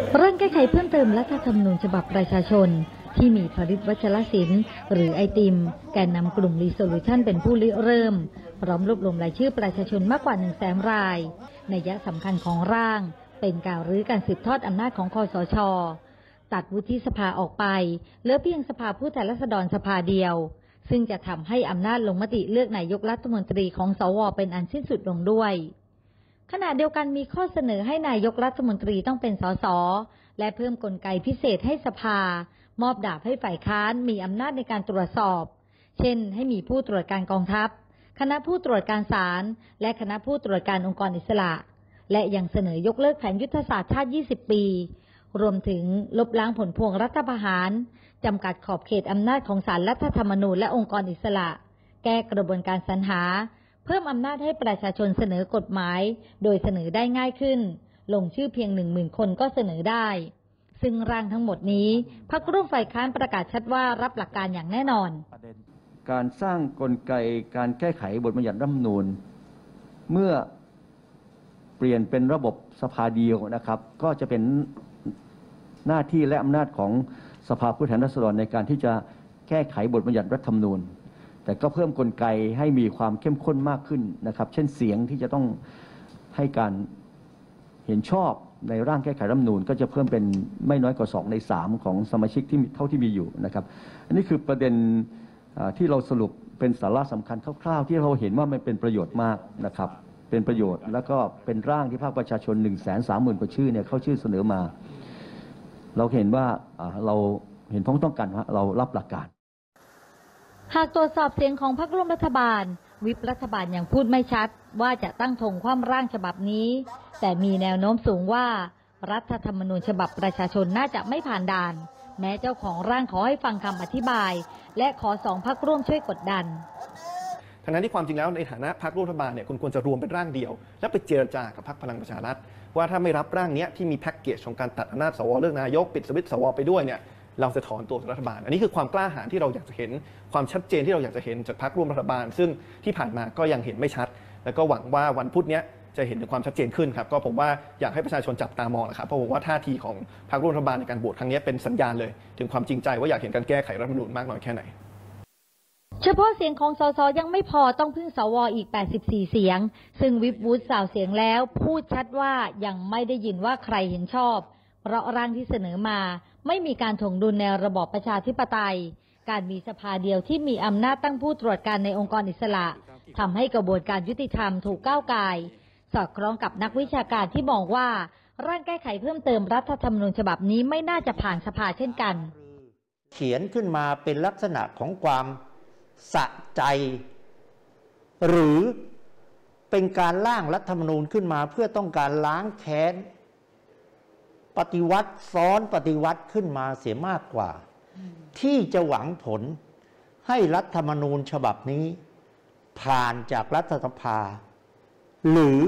ร่างแก้ไขเพิ่มเติมรัฐธรรมนูญฉบับประชาชนที่มีผลิตวัชรศิลป์หรือไอติมแกนนำกลุ่มรีโซลูชันเป็นผู้ริเริ่มพร้อมรวบรวมรายชื่อประชาชนมากกว่า 100,000 รายนัยสำคัญของร่างเป็นการรื้อการสืบทอดอำนาจของคสช.ตัดวุฒิสภาออกไปเหลือเพียงสภาผู้แทนราษฎรสภาเดียวซึ่งจะทำให้อำนาจลงมติเลือกนายกรัฐมนตรีของสว.เป็นอันสิ้นสุดลงด้วยขณะเดียวกันมีข้อเสนอให้นายกรัฐมนตรีต้องเป็นสสและเพิ่มกลไกพิเศษให้สภามอบดาบให้ฝ่ายค้านมีอำนาจในการตรวจสอบเช่นให้มีผู้ตรวจการกองทัพคณะผู้ตรวจการศาลและคณะผู้ตรวจการองค์กรอิสระและยังเสนอยกเลิกแผนยุทธศาสตร์ชาติ 20 ปีรวมถึงลบล้างผลพวงรัฐประหารจำกัดขอบเขตอำนาจของศาลรัฐธรรมนูญและองค์กรอิสระแก้กระบวนการสรรหาเพิ่มอำนาจให้ประชาชนเสนอกฎหมายโดยเสนอได้ง่ายขึ้นลงชื่อเพียง 10,000 คนก็เสนอได้ซึ่งร่างทั้งหมดนี้พรรคร่วมฝ่ายค้านประกาศชัดว่ารับหลักการอย่างแน่นอนการสร้างกลไกการแก้ไขบทบัญญัติรัฐธรรมนูญเมื่อเปลี่ยนเป็นระบบสภาเดียวนะครับก็จะเป็นหน้าที่และอำนาจของสภาผู้แทนราษฎรในการที่จะแก้ไขบทบัญญัติรัฐธรรมนูญแต่ก็เพิ่มกลไกให้มีความเข้มข้นมากขึ้นนะครับเช่นเสียงที่จะต้องให้การเห็นชอบในร่างแก้ไขรัฐธรรมนูญก็จะเพิ่มเป็นไม่น้อยกว่า2 ใน 3ของสมาชิกที่เท่าที่มีอยู่นะครับอันนี้คือประเด็นที่เราสรุปเป็นสาระสำคัญคร่าวๆที่เราเห็นว่ามันเป็นประโยชน์มากนะครับเป็นประโยชน์แล้วก็เป็นร่างที่ภาคประชาชน 130,000 กว่าชื่อเนี่ยเข้าชื่อเสนอมาเราเห็นว่าเราเห็นพ้องต้องกันว่าเรารับหลักการหากตรวจสอบเสียงของพรรคร่วมรัฐบาลวิปรัฐบาลยังพูดไม่ชัดว่าจะตั้งธงคว่ำร่างฉบับนี้แต่มีแนวโน้มสูงว่ารัฐธรรมนูญฉบับประชาชนน่าจะไม่ผ่านด่านแม้เจ้าของร่างขอให้ฟังคำอธิบายและขอ2 พรรคร่วมช่วยกดดันทั้งนั้นที่ความจริงแล้วในฐานะพรรคร่วมรัฐบาลเนี่ยคุณควรจะรวมเป็นร่างเดียวและไปเจรจากับพรรคพลังประชารัฐว่าถ้าไม่รับร่างนี้ที่มีแพ็กเกจของการตัดอำนาจสวเลือกนายกปิดสวิตช์สวไปด้วยเนี่ยเราจะถอนตัวจากรัฐบาลอันนี้คือความกล้าหาญที่เราอยากจะเห็นความชัดเจนที่เราอยากจะเห็นจากพรรคร่วมรัฐบาลซึ่งที่ผ่านมาก็ยังเห็นไม่ชัดแล้วก็หวังว่าวันพุธนี้จะเห็นถึงความชัดเจนขึ้นครับก็ผมว่าอยากให้ประชาชนจับตามองนะครับเพราะผมว่าท่าทีของพรรคร่วมรัฐบาลในการโหวตครั้งนี้เป็นสัญญาณเลยถึงความจริงใจว่าอยากเห็นการแก้ไขรัฐธรรมนูญมากน้อยแค่ไหนเฉพาะเสียงของสสยังไม่พอต้องพึ่งสวอีก84 เสียงซึ่งวิปวูดสาวเสียงแล้วพูดชัดว่ายังไม่ได้ยินว่าใครเห็นชอบเพราะร่างที่เสนอมาไม่มีการถ่วงดุลในระบอบประชาธิปไตยการมีสภาเดียวที่มีอำนาจตั้งผู้ตรวจการในองค์กรอิสระทำให้กระบวนการยุติธรรมถูกก้าวก่ายสอดคล้องกับนักวิชาการที่มองว่าร่างแก้ไขเพิ่มเติมรัฐธรรมนูญฉบับนี้ไม่น่าจะผ่านสภาเช่นกันเขียนขึ้นมาเป็นลักษณะของความสะใจหรือเป็นการร่างรัฐธรรมนูญขึ้นมาเพื่อต้องการล้างแค้นปฏิวัติซ้อนปฏิวัติขึ้นมาเสียมากกว่าที่จะหวังผลให้รัฐธรรมนูญฉบับนี้ผ่านจากรัฐสภาหรือ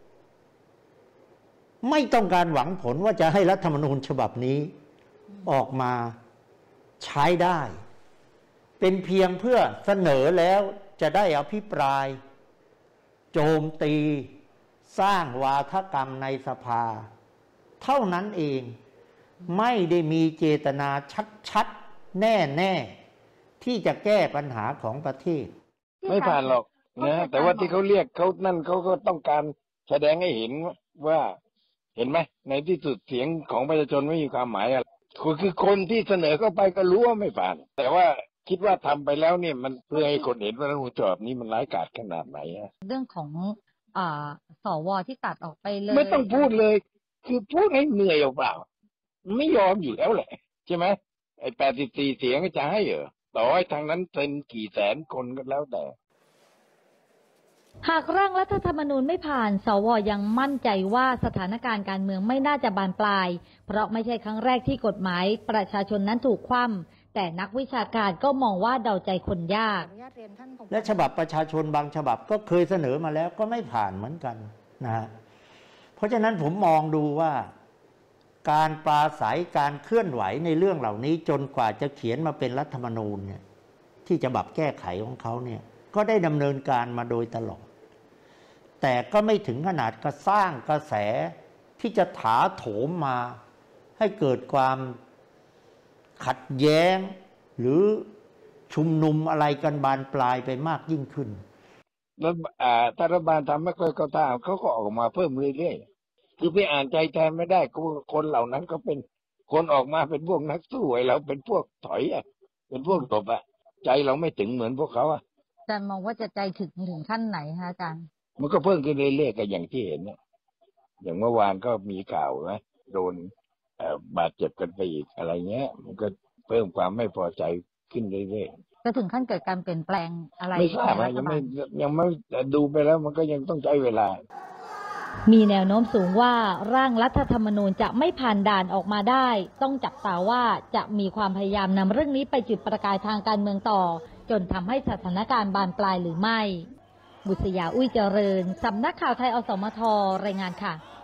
ไม่ต้องการหวังผลว่าจะให้รัฐธรรมนูญฉบับนี้ออกมาใช้ได้เป็นเพียงเพื่อเสนอแล้วจะได้อภิปรายโจมตีสร้างวาทกรรมในสภาเท่านั้นเองไม่ได้มีเจตนาชัดๆแน่ๆที่จะแก้ปัญหาของประเทศไม่ผ่านหรอกนะแต่ว่าที่เขาเรียกเขานั่นเขาก็ต้องการแสดงให้เห็นว่าเห็นไหมในที่สุดเสียงของประชาชนไม่มีความหมายอะไรคือคนที่เสนอเข้าไปก็รู้ว่าไม่ผ่านแต่ว่าคิดว่าทำไปแล้วเนี่ยมันเพื่อให้คนเห็นว่ารัฐธรรมนูญฉบับนี้มันร้ายกาจขนาดไหนเรื่องของสวที่ตัดออกไปเลยไม่ต้องพูดเลยคือพูดให้เหนื่อยเปล่าไม่ยอมอยู่แล้วแหละใช่ไหมไอ้84 เสียงจะให้เหรอต่อให้ทางนั้นเป็นกี่แสนคนก็แล้วแต่หากร่างรัฐธรรมนูญไม่ผ่านสวยังมั่นใจว่าสถานการณ์การเมืองไม่น่าจะบานปลายเพราะไม่ใช่ครั้งแรกที่กฎหมายประชาชนนั้นถูกคว่ำแต่นักวิชาการก็มองว่าเดาใจคนยากและฉบับประชาชนบางฉบับก็เคยเสนอมาแล้วก็ไม่ผ่านเหมือนกันนะฮะเพราะฉะนั้นผมมองดูว่าการปราศัยการเคลื่อนไหวในเรื่องเหล่านี้จนกว่าจะเขียนมาเป็นรัฐธรรมนูญเนี่ยที่ฉบับแก้ไขของเขาเนี่ยก็ได้ดำเนินการมาโดยตลอดแต่ก็ไม่ถึงขนาดกระสร้างกระแสที่จะถาโถมมาให้เกิดความขัดแย้ง หรือชุมนุมอะไรกันบานปลายไปมากยิ่งขึ้นแล้วถ้ารัฐบาลทำไม่ค่อยเข้าท่าเขาก็ออกมาเพิ่มเรื่อยๆคือไปอ่านใจแทนไม่ได้คนเหล่านั้นก็เป็นคนออกมาเป็นพวกนักสู้ไอ้เราเป็นพวกถอยเป็นพวกตบใจเราไม่ถึงเหมือนพวกเขาอาจารย์มองว่าจะใจถึงขั้นไหนคะอาจารย์มันก็เพิ่มขึ้นเรื่อยๆกันอย่างที่เห็นเนี่ยอย่างเมื่อวานก็มีข่าวนะโดนบาดเจ็บกันไปอีกอะไรเงี้ยมันก็เพิ่มความไม่พอใจขึ้นเรื่อยๆจะถึงขั้นเกิดการเปลี่ยนแปลงอะไรไม่ทราบยังไม่ดูไปแล้วมันก็ยังต้องใช้เวลามีแนวโน้มสูงว่าร่างรัฐธรรมนูญจะไม่ผ่านด่านออกมาได้ต้องจับตาว่าจะมีความพยายามนำเรื่องนี้ไปจุดประกายทางการเมืองต่อจนทำให้สถานการณ์บานปลายหรือไม่บุษยา อุ้ยเจริญสำนักข่าวไทยอสมทรายงานค่ะ